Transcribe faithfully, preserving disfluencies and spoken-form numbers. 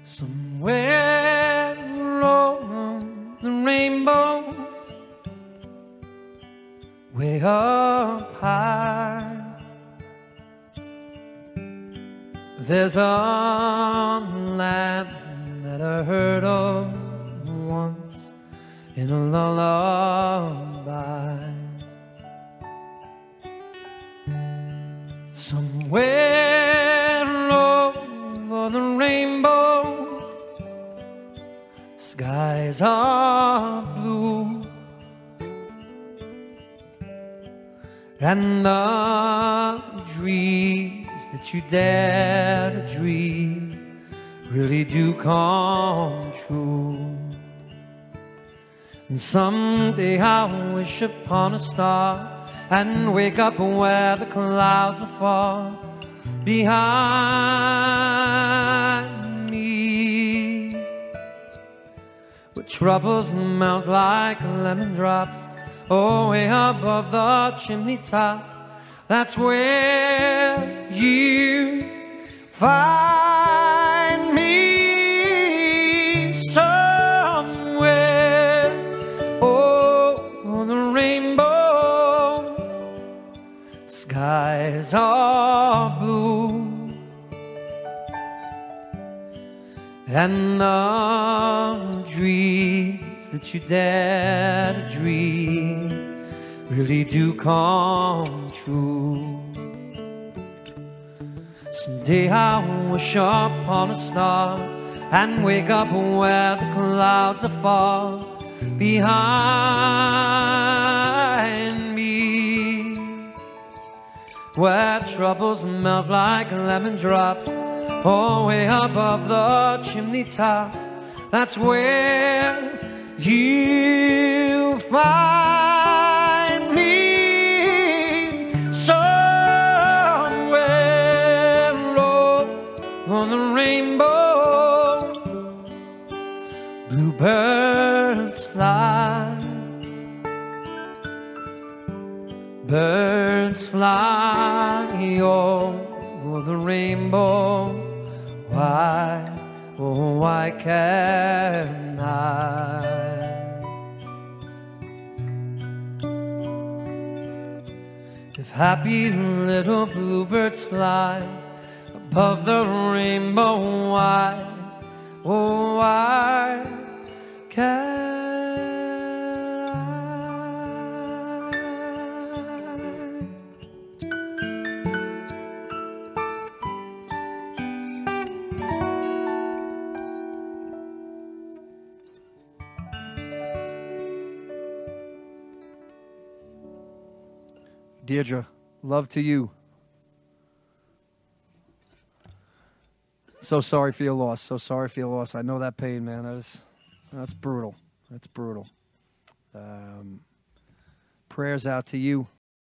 Somewhere over the rainbow, way up high, there's a land that I heard of once in a lullaby. Somewhere over the rainbow, skies are blue, and the dreams that you dare to dream really do come true. And someday I'll wish upon a star and wake up where the clouds are far behind me, where troubles melt like lemon drops, oh, way above the chimney tops. That's where you find me, somewhere over the rainbow. Skies are blue, and the dreams that you dare to dream really do come true. Someday I'll wish upon a star and wake up where the clouds are far behind me, where troubles melt like lemon drops, oh, way above the chimney tops. That's where you'll find me, somewhere over the rainbow. Bluebirds fly, birds fly over the rainbow. Why, oh, why can't I? If happy little bluebirds fly above the rainbow, why, oh, why can't I? Deirdre, love to you. So sorry for your loss. So sorry for your loss. I know that pain, man. That is, that's brutal. That's brutal. Um, prayers out to you.